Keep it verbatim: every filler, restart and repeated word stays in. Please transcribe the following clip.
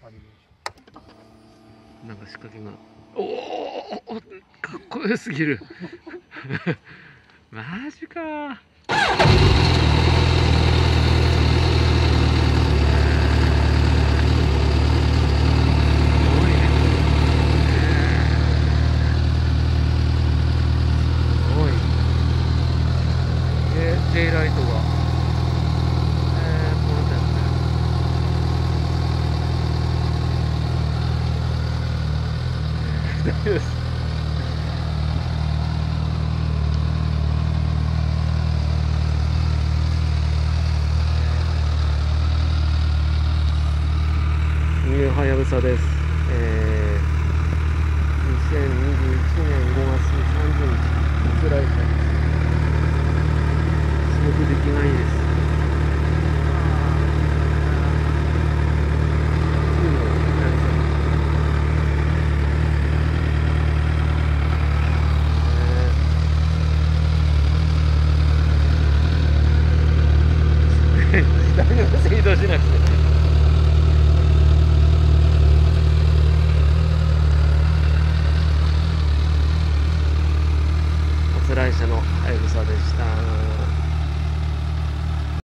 なんか仕掛けが、おお、かっこよすぎる。マジかー。デイライトが、えー、このタイプで大丈夫です。ニューハヤブサです。えー、にせんにじゅういちねんごがつさんじゅうにち、初来車です。すごく出来がいいです。ダメです、移動しなくて。初来車のはやぶさでした。